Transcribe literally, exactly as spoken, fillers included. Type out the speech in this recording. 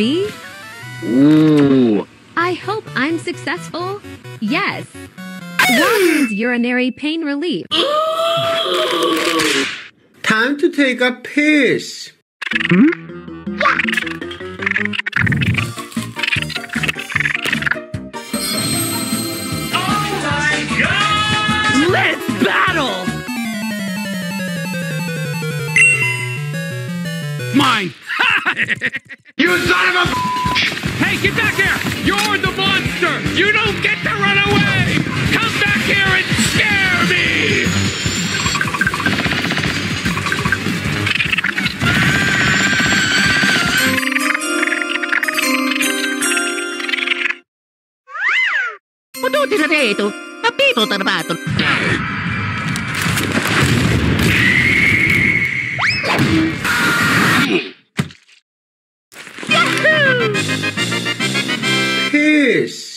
V? Ooh. I hope I'm successful. Yes. Y means urinary pain relief. Time to take a piss. Oh my God! Let's battle! Mine! You son of a... Hey, get back here! You're the monster! You don't get to run away! Come back here and scare me! Potuti na rito. Apito tarbato. Piss.